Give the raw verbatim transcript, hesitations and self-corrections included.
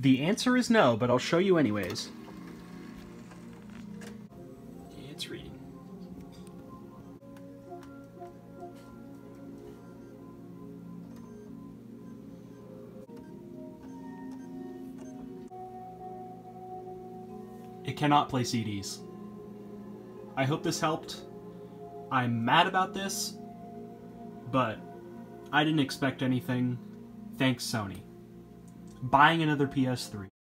The answer is no, but I'll show you anyways. It's reading. It cannot play C Ds. I hope this helped. I'm mad about this, but I didn't expect anything. Thanks, Sony. Buying another P S three.